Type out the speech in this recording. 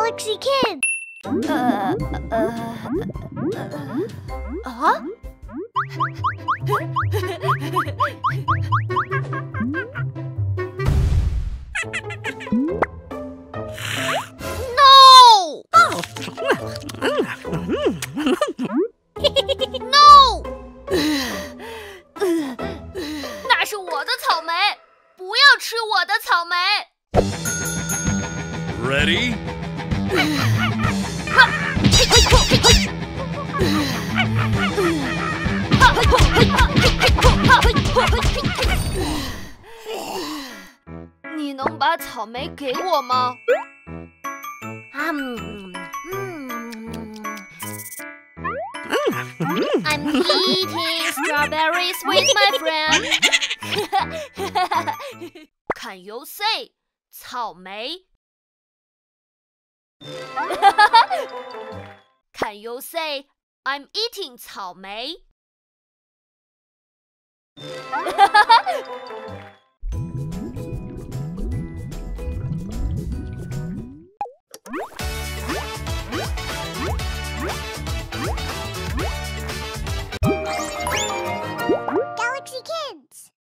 galaxy kid. No! No! 那是我的草莓，不要吃我的草莓。 Ready? 你能把草莓给我吗？ I'm eating strawberries with my friend. Can you say 草莓？Can you say I'm eating 草莓？